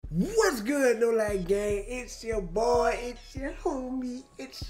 What's good, No Like Gang? It's your boy, it's your homie, it's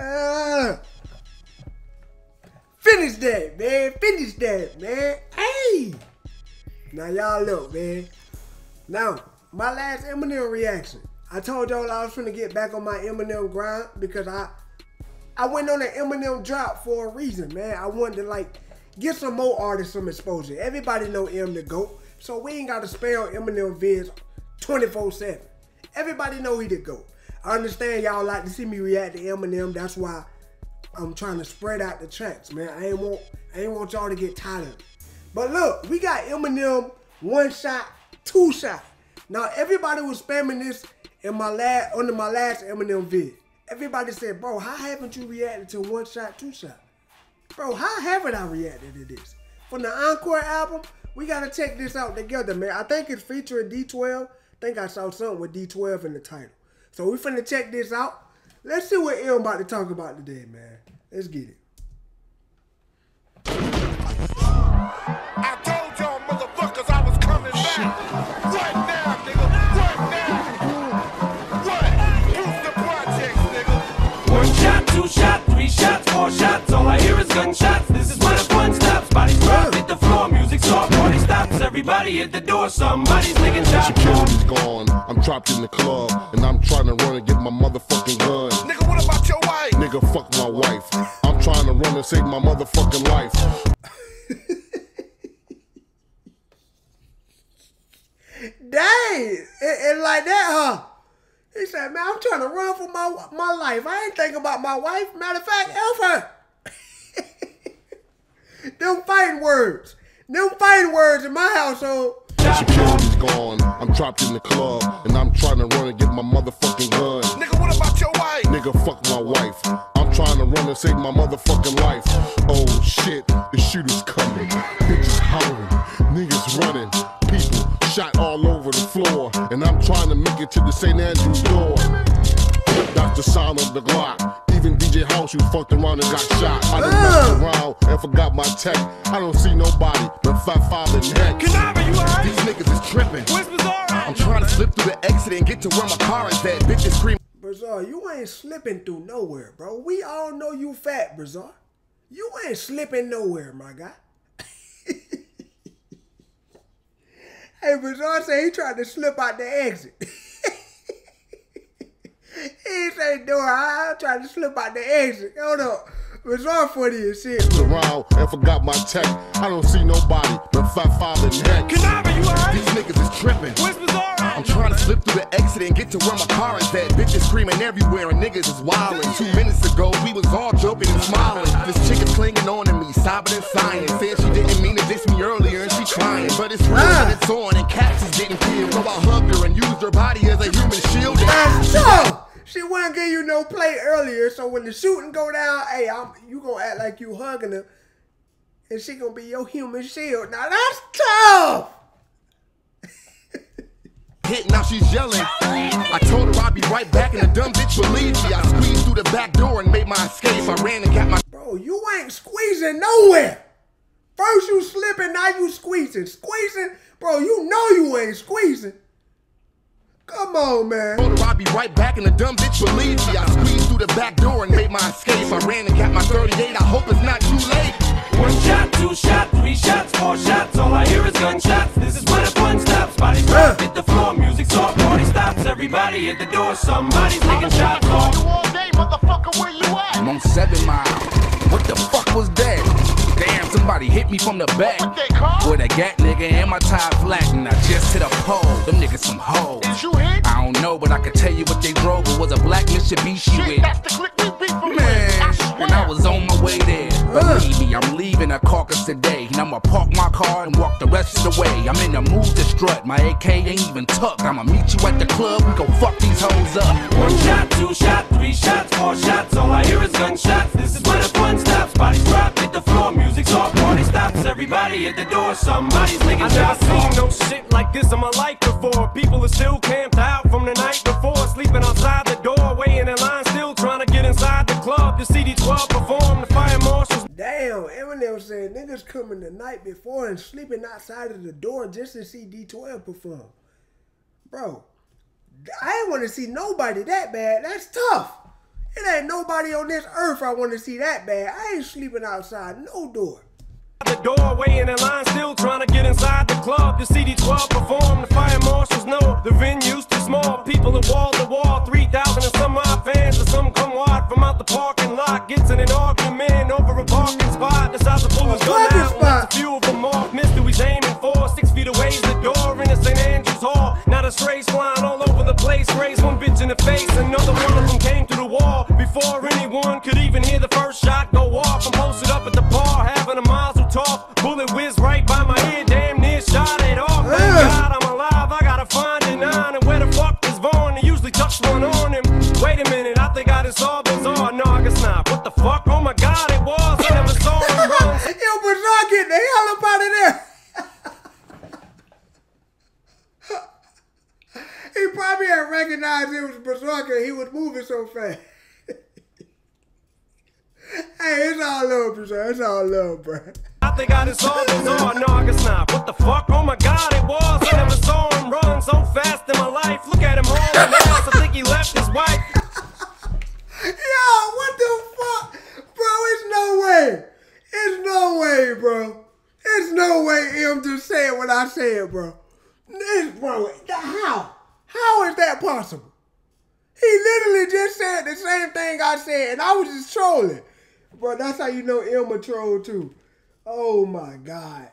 finish that, man. Finish that, man. Hey! Now y'all look, man. Now, my last Eminem reaction. I told y'all I was finna get back on my Eminem grind because I went on an Eminem drop for a reason, man. I wanted to like get some more artists some exposure. Everybody know M the GOAT, so we ain't gotta spell Eminem vids 24/7. Everybody know he the GOAT. I understand y'all like to see me react to Eminem. That's why I'm trying to spread out the tracks, man. I ain't want y'all to get tired of it. But look, we got Eminem 1 shot, 2 shot. Now everybody was spamming this in under my last Eminem vid. Everybody said, bro, how haven't you reacted to 1 shot, 2 shot? Bro, how haven't I reacted to this? From the Encore album, we gotta check this out together, man. I think it's featuring D12. I think I saw something with D12 in the title. So we finna check this out. Let's see what M about to talk about today, man. Let's get it. I told y'all motherfuckers I was coming back. What now, nigga? What now? What? Who's the projects, nigga? 1 shot, 2 shot, 3 shots, 4 shots. All I hear is gunshots. This is where the fun stops. Bodies drop, hit the floor, music soft, party stops. Everybody at the door, somebody's licking shots. Security's gone. I'm trapped in the club, and I'm trying to run and get my motherfucking gun. Nigga, what about your wife? Nigga, fuck my wife. I'm trying to run and save my motherfucking life. Dang, it like that, huh? He said, man, I'm trying to run for my life. I ain't thinking about my wife. Matter of fact, help her. Them fighting words. Them fighting words in my household. Security's gone. I'm trapped in the club, and I'm trying to run and get my motherfucking gun. Nigga, what about your wife? Nigga, fuck my wife. I'm trying to run and save my motherfucking life. Oh shit, the shooter's coming. Bitches hollering, niggas running, people shot all over the floor, and I'm trying to make it to the St. Andrew's door. That's the sound of the Glock. Even DJ House, who fucked around and got shot. I done messed around and forgot my tech. I don't see nobody but 5'5" in neck. Canava, you alright? These niggas is tripping. Whisper's alright. I'm trying to slip through the exit and get to where my car is at. Bitches scream. Bizarre, you ain't slipping through nowhere, bro. We all know you fat, Bizarre. You ain't slipping nowhere, my guy. Hey, Bizarre said he tried to slip out the exit. He ain't say door. I tried to slip out the exit. Hold up. Bizarre funny as shit. Around and forgot my tech. I don't see nobody but 5'5" in neck. Canava, you alright? These niggas is tripping. Whisper's alright. I'm trying to slip through the exit and get to where my car is at. Bitches screaming everywhere and niggas is wildin'. 2 minutes ago, we was all joking and smiling. This chick is clinging on to me, sobbing and sighing. Said she didn't mean to diss me earlier and she trying. But it's real and it's on and cats is getting killed. So I hugged her and used her body as a human shield. That's tough. She wouldn't give you no play earlier, so when the shooting go down, hey, you gonna act like you hugging her, and she gonna be your human shield. Now that's tough. Hit, now she's yelling. I told her I'd be right back, and the dumb bitch believed me. I squeezed through the back door and made my escape. I ran and got my. Bro, you ain't squeezing nowhere. First you slipping, now you squeezing. Squeezing, bro, you know you ain't squeezing. Come on, man. Told her I'd be right back, and the dumb bitch believed me. I squeezed through the back door and made my escape. I ran and got my 38. I hope it's not too late. 1 shot, 2 shot, 3 shots, 4 shots. All I hear is gunshots. This is where the fun stops. Bodies drop, hit the floor, music soft, party stops. Everybody at the door, somebody's taking shots off. All day, motherfucker, where you at? I'm on 7 Mile. What the fuck was that? Damn, somebody hit me from the back. What they call? With a gat nigga and my tie flat, and I just hit a pole. Them niggas some hoes. Is you hit? I don't know, but I can tell you what they drove. It was a black Mitsubishi Shit, with. that's the click we beat from Man, when I was on my way there, believe me, I'm leaving a carcass today. And I'ma park my car and walk the rest of the way. I'm in the mood to strut, my AK ain't even tucked. I'ma meet you at the club, we gon' fuck these hoes up. 1 shot, 2 shot, 3 shots, 4 shots. All I hear is gunshots. This is where the fun stops. Bodies drop, hit the floor, music soft, party stops. Everybody at the door, somebody's licking shots off. I've never seen no shit like this in my life before. People are still camped out from the night before, sleeping outside the door, waiting in line, still trying to get inside the club to see these 12 perform. The fire marshals. Damn, Eminem said niggas coming the night before and sleeping outside of the door just to see D12 perform. Bro, I ain't want to see nobody that bad. That's tough. It ain't nobody on this earth I want to see that bad. I ain't sleeping outside no door. The doorway in the line, still trying to get inside the club. The CD12 perform, the fire marshals know the venue's too small. People are wall to wall, 3,000 and some odd fans, and some come wide from out the parking lot. Gets in an argument over a parking spot. Decides to pull his gun out. Lets a few of them off. Missed who he's aiming for. 6 feet away is the door in the St. Andrews Hall. Now the strays flying all over the place. Raised one bitch in the face, another one of them came through the wall. Before anyone could even hear the first shot go off, I'm posted up at the bar, having a mazel tov. Bullet whizzed right by my ear, damn near shot it off. Thank God I'm alive, I gotta find it now. And where the fuck is Vaughn? They usually tucks one on him. Wait a minute, I think I just saw Bizarre. No, I guess not. What the fuck? Oh my God, it was. I never saw him run. Yo, Bizarre, get the hell up out of there. He probably had recognized it was Bizarre because he was moving so fast. Hey, it's all love, Bizarre. It's all love, bro. I think I just saw Bizarre. No, I guess not. What the fuck? Oh my God, it was. I never saw him run so fast in my life. Look at him hauling ass. I think he left his wife. Yo, what the fuck? Bro, it's no way. It's no way, bro. It's no way M just said what I said, bro. Bro, how? How is that possible? He literally just said the same thing I said, and I was just trolling. Bro, that's how you know M a troll too. Oh my God.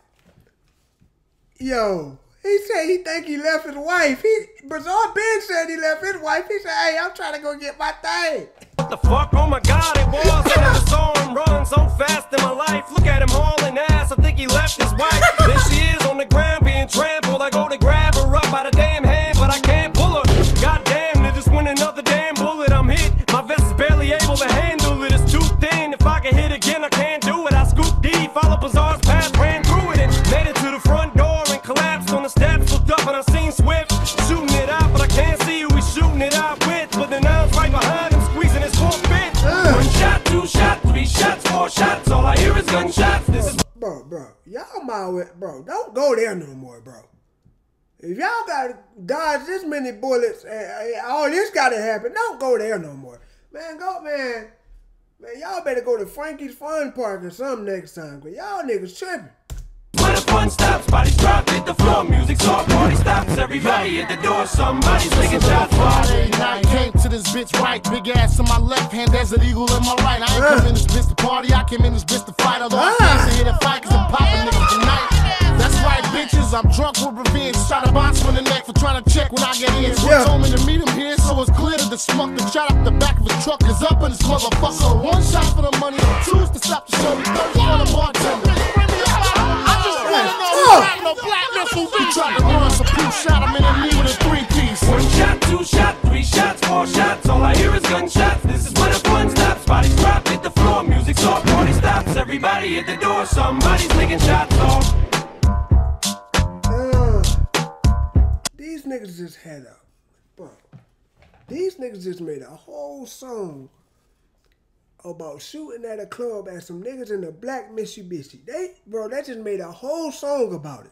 Yo, he said he think he left his wife. Bizarre Ben said he left his wife. He said, hey, I'm trying to go get my thing. What the fuck? Oh my God, it was. I never saw him run so fast in my life. Look at him hauling ass. I think he left his wife. There she is on the ground being trampled. I go to grab her up by the damn hand, but I can't pull her. Goddamn, there just went another damn bullet. I'm hit. My vest is barely able to handle it. It's too thin. If I can hit again, I can't do it. I scooped deep, followed Bizarre's path, ran through it, and made it to the front door and collapsed on the steps. Looked up and I seen Swift shooting it out, but I can't see who he's shooting it out with. But the now's right behind him, squeezing his forfeit. 1 shot, 2 shots, 3 shots, 4 shots. All I hear is gunshots. This is Bro, y'all mild with, bro, don't go there no more, bro. If y'all gotta dodge this many bullets and all this gotta happen, don't go there no more. Man, man, y'all better go to Frankie's Fun Park or something next time, cause y'all niggas tripping. When the fun stops, bodies drop, hit the floor, music's off, party stops, everybody at the door, somebody's taking shots. Friday night, came to this bitch right, big ass in my left hand, there's an eagle in my right. I ain't come in this bitch to party, I came in this bitch to fight, although I came to hit a fight cause I'm popping niggas tonight. That's right, bitches, I'm drunk with revenge, shot a box on the neck for trying to check when I get in. So told me to meet him here, so it's clear that the smoke that shot up the back of his truck is up in this motherfucker. 1 shot for the money, 2's to stop the show, 30 for the bartender. No black missile, we tried to run some 2 shot, I'm in the knee with a 3-piece. 1 shot, 2 shots, 3 shots, 4 shots. All I hear is gunshots. This is when the fun stops. Bodies drop, hit the floor, music's off, party stops. Everybody at the door, somebody's taking shots off. These niggas just had these niggas just made a whole song about shooting at a club at some niggas in a black Mitsubishi. They just made a whole song about it.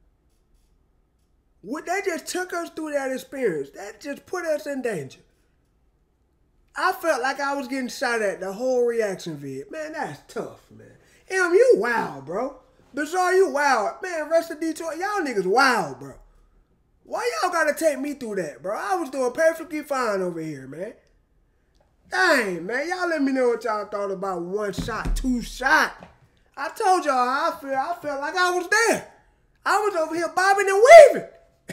They just took us through that experience. That just put us in danger. I felt like I was getting shot at the whole reaction vid. Man, that's tough, man. M, you wild, bro. Bizarre, you wild. Man, rest of Detroit, y'all niggas wild, bro. Why y'all gotta take me through that, bro? I was doing perfectly fine over here, man. Dang, man. Y'all let me know what y'all thought about 1 shot, 2 shot. I told y'all how I feel. I felt like I was there. I was over here bobbing and weaving.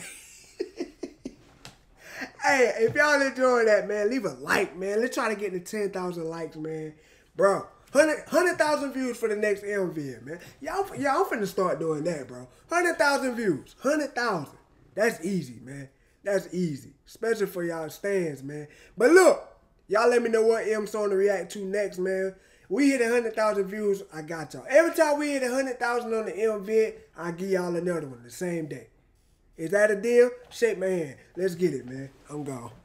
Hey, if y'all enjoyed that, man, leave a like, man. Let's try to get to 10,000 likes, man. Bro, 100,000 views for the next M vid, man. Y'all, I'm finna start doing that, bro. 100,000 views. 100,000. That's easy, man. That's easy. Especially for y'all stands, man. But look, y'all let me know what M song to react to next, man. We hit 100,000 views, I got y'all. Every time we hit 100,000 on the M vid, I give y'all another one the same day. Is that a deal? Shake my hand. Let's get it, man. I'm gone.